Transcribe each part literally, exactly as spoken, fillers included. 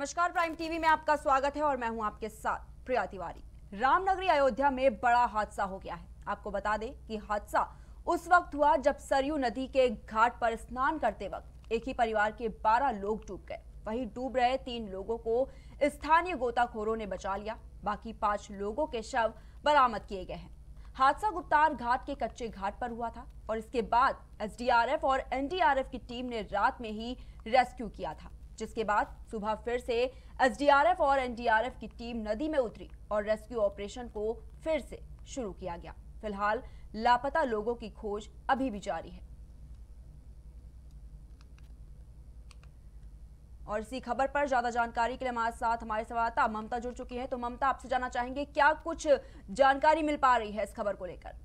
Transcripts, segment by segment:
नमस्कार, prime TV में आपका स्वागत है और मैं हूं आपके साथ प्रिया तिवारी। रामनगरी अयोध्या में बड़ा हादसा हो गया है। आपको बता दें कि हादसा उस वक्त हुआ जब सरयू नदी के घाट पर स्नान करते वक्त एक ही परिवार के बारह लोग डूब गए। वहीं डूब रहे तीन लोगों को स्थानीय गोताखोरों ने बचा लिया। बाकी पांच लोगों के शव बरामद किए गए हैं। हादसा गुप्तार घाट के कच्चे घाट पर हुआ था और इसके बाद एसडीआरएफ और एनडीआरएफ की टीम ने रात में ही रेस्क्यू किया था, जिसके बाद सुबह फिर से एसडीआरएफ और एनडीआरएफ की टीम नदी में उतरी और रेस्क्यू ऑपरेशन को फिर से शुरू किया गया। फिलहाल लापता लोगों की खोज अभी भी जारी है। और इसी खबर पर ज्यादा जानकारी के लिए हमारे साथ हमारे संवाददाता ममता जुड़ चुकी है। तो ममता, आपसे जानना चाहेंगे क्या कुछ जानकारी मिल पा रही है इस खबर को लेकर?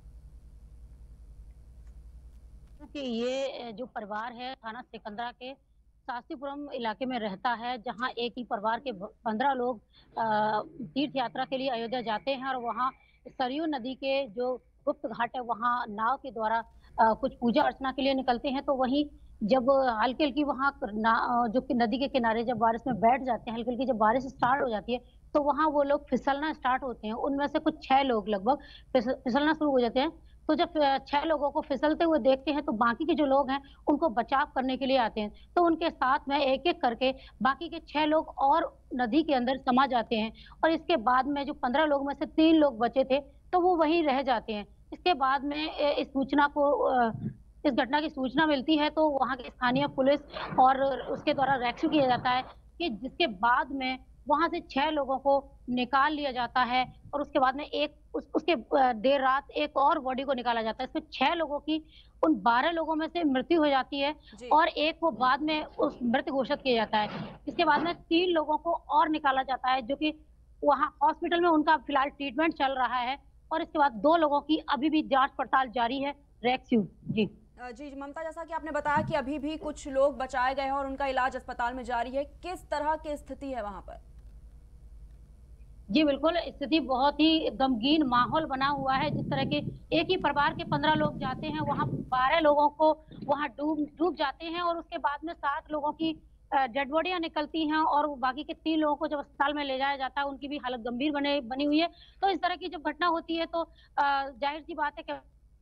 कि ये जो परिवार है थाना सिकंदरा के शास्त्रीपुरम इलाके में रहता है, जहां एक ही परिवार के पंद्रह लोग तीर्थ यात्रा के लिए अयोध्या जाते हैं और वहां सरयू नदी के जो गुप्त घाट है वहां नाव के द्वारा कुछ पूजा अर्चना के लिए निकलते हैं। तो वहीं जब हल्की हल्की वहां जो कि नदी के किनारे जब बारिश में बैठ जाते हैं, हल्की हल्की जब बारिश स्टार्ट हो जाती है तो वहां वो लोग फिसलना स्टार्ट होते हैं। उनमें से कुछ छह लोग लगभग फिसलना शुरू हो जाते हैं। तो जब छह लोगों को फिसलते हुए देखते हैं तो बाकी के जो लोग हैं उनको बचाव करने के लिए आते हैं। तो उनके साथ में एक एक करके बाकी के छह लोग और नदी के अंदर समा जाते हैं और इसके बाद में जो पंद्रह लोग में से तीन लोग बचे थे तो वो वहीं रह जाते हैं। इसके बाद में इस सूचना को इस घटना की सूचना मिलती है तो वहां की स्थानीय पुलिस और उसके द्वारा रेस्क्यू किया जाता है, कि जिसके बाद में वहां से छह लोगों को निकाल लिया जाता है और उसके बाद में एक उस, उसके देर रात एक और बॉडी को निकाला जाता है। इसमें छह लोगों की उन बारह लोगों में से मृत्यु हो जाती है और एक को बाद में उस मृत घोषित किया जाता है। इसके बाद में तीन लोगों को और निकाला जाता है जो कि वहाँ हॉस्पिटल में उनका फिलहाल ट्रीटमेंट चल रहा है और इसके बाद दो लोगों की अभी भी जांच पड़ताल जारी है। रेस्क्यू जी जी ममता, जैसा कि आपने बताया कि अभी भी कुछ लोग बचाए गए हैं और उनका इलाज अस्पताल में जारी है, किस तरह की स्थिति है वहां पर? जी बिल्कुल, स्थिति बहुत ही गमगीन माहौल बना हुआ है। जिस तरह के एक ही परिवार के पंद्रह लोग जाते हैं, वहां बारह लोगों को वहां डूब डूब जाते हैं और उसके बाद में सात लोगों की डेड बॉडियां निकलती हैं और बाकी के तीन लोगों को जब अस्पताल में ले जाया जाता है उनकी भी हालत गंभीर बने बनी हुई है। तो इस तरह की जब घटना होती है तो जाहिर सी बात है कि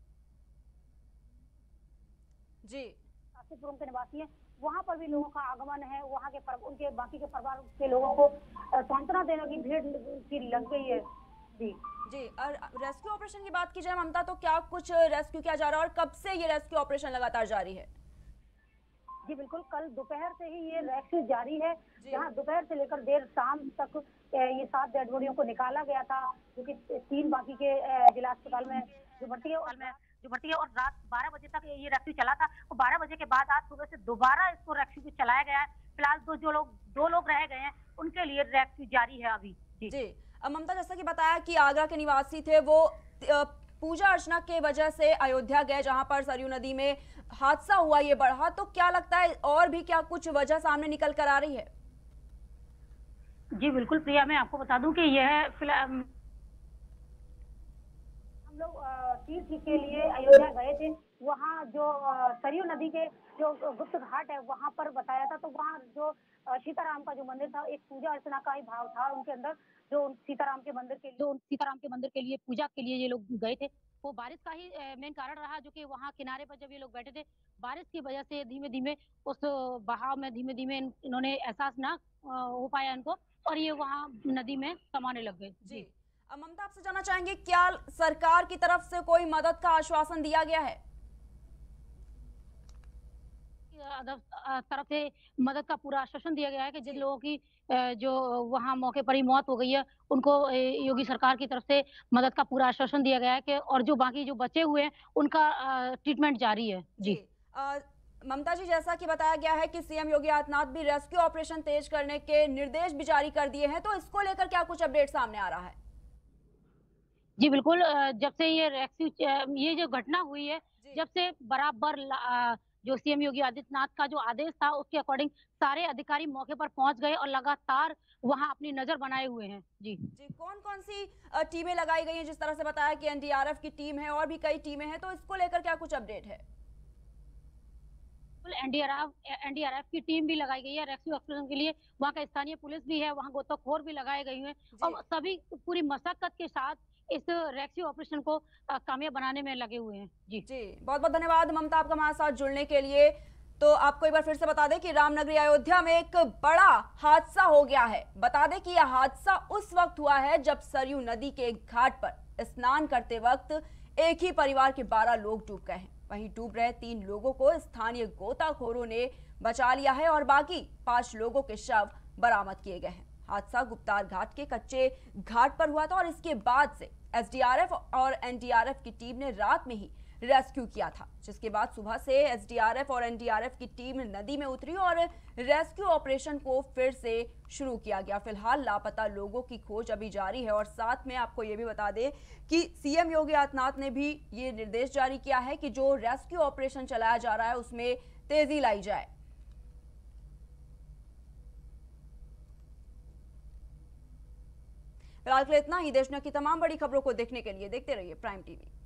जी शास्त्रीपुरम के निवासी हैं, वहां पर भी लोगों का आगमन है। वहां के पर, उनके बाकी के परिवार के लोगों को सांत्वना देने की भीड़ की लग गई है। जी जी और रेस्क्यू ऑपरेशन की बात की जाए ममता, तो क्या कुछ रेस्क्यू किया जा रहा है और कब से ये रेस्क्यू ऑपरेशन लगातार जारी है? जी बिल्कुल, कल दोपहर से ही ये रेस्क्यू जारी है, जहां दोपहर से लेकर देर शाम तक ये सात डेड बॉडियों को निकाला गया था, जो कि तीन बाकी के जिला अस्पताल में जो भर्ती है और में जो भर्ती है और रात बारह बजे तक ये रेस्क्यू चला था। और बारह बजे के बाद आज सुबह से दोबारा इसको रेस्क्यू चलाया गया है। फिलहाल तो जो लोग दो लोग रह गए हैं उनके लिए रेस्क्यू जारी है अभी। जी, जी। ममता, जैसा कि बताया कि आगरा के निवासी थे, वो पूजा अर्चना के वजह से अयोध्या गए जहां पर सरयू नदी में हादसा हुआ ये बढ़ा, तो क्या लगता है और भी क्या कुछ वजह सामने निकल कर आ रही है? जी बिल्कुल प्रिया, मैं आपको बता दूं कि यह फिलहाल हम लोग तीर्थ के लिए अयोध्या गए थे। वहाँ जो सरयू नदी के जो गुप्त घाट है वहां पर बताया था, तो वहाँ जो सीताराम का जो मंदिर था, एक पूजा अर्चना का ही भाव था उनके अंदर। जो सीताराम के मंदिर के जो सीताराम के मंदिर के लिए पूजा के लिए ये लोग गए थे, वो बारिश का ही मेन कारण रहा, जो कि वहाँ किनारे पर जब ये लोग बैठे थे बारिश की वजह से धीमे धीमे उस बहाव में धीमे धीमे इन्होंने एहसास ना हो पाया इनको और ये वहाँ नदी में समाने लग गए। जी ममता, आपसे जानना चाहेंगे क्या सरकार की तरफ से कोई मदद का आश्वासन दिया गया है? तरफ से मदद का पूरा आश्वासन दिया गया है कि जिन लोगों की जो वहां मौके पर ही मौत हो गई है उनको योगी सरकार की तरफ से मदद का पूरा आश्वासन दिया गया है कि और जो बाकी जो बचे हुए हैं उनका ट्रीटमेंट जारी है। जी, जी। आ, ममता जी, जैसा कि बताया गया है कि सीएम योगी आदित्यनाथ भी रेस्क्यू ऑपरेशन तेज करने के निर्देश भी जारी कर दिए हैं, तो इसको लेकर क्या कुछ अपडेट सामने आ रहा है? जी बिल्कुल, जब से ये रेस्क्यू ये जो घटना हुई है, जब से बराबर जो सीएम योगी आदित्यनाथ का जो आदेश था उसके अकॉर्डिंग सारे अधिकारी मौके पर पहुंच गए और लगातार वहां अपनी नजर बनाए हुए हैं। जी जी कौन कौन सी टीमें लगाई गई हैं? जिस तरह से बताया कि एनडीआरएफ की टीम है और भी कई टीमें हैं, तो इसको लेकर क्या कुछ अपडेट है? एनडीआरएफ एनडीआरएफ की टीम भी लगाई गई है रेस्क्यू ऑपरेशन के लिए। वहाँ का स्थानीय पुलिस भी है, वहाँ गोताखोर भी लगाए गए हैं और सभी पूरी मशक्कत के साथ इस रेस्क्यू ऑपरेशन को अ, कामयाब बनाने में लगे हुए हैं। जी जी, बहुत बहुत धन्यवाद ममता, आपका हमारे साथ जुड़ने के लिए। तो आपको एक बार फिर से बता दें कि रामनगरी अयोध्या में एक बड़ा हादसा हो गया है। बता दें कि यह हादसा उस वक्त हुआ है जब सरयू नदी के एक घाट पर स्नान करते वक्त एक ही परिवार के बारह लोग डूब गए हैं। वहीं डूब रहे तीन लोगों को स्थानीय गोताखोरों ने बचा लिया है और बाकी पांच लोगों के शव बरामद किए गए हैं। हादसा गुप्तार घाट के कच्चे घाट पर हुआ था और इसके बाद से एसडीआरएफ और एनडीआरएफ की टीम ने रात में ही रेस्क्यू किया था, जिसके बाद सुबह से एसडीआरएफ और एनडीआरएफ की टीम नदी में उतरी और रेस्क्यू ऑपरेशन को फिर से शुरू किया गया। फिलहाल लापता लोगों की खोज अभी जारी है और साथ में आपको ये भी बता दें कि सीएम योगी आदित्यनाथ ने भी ये निर्देश जारी किया है कि जो रेस्क्यू ऑपरेशन चलाया जा रहा है उसमें तेजी लाई जाए। फिलहाल के लिए इतना ही। देश दुनिया की तमाम बड़ी खबरों को देखने के लिए देखते रहिए प्राइम टीवी।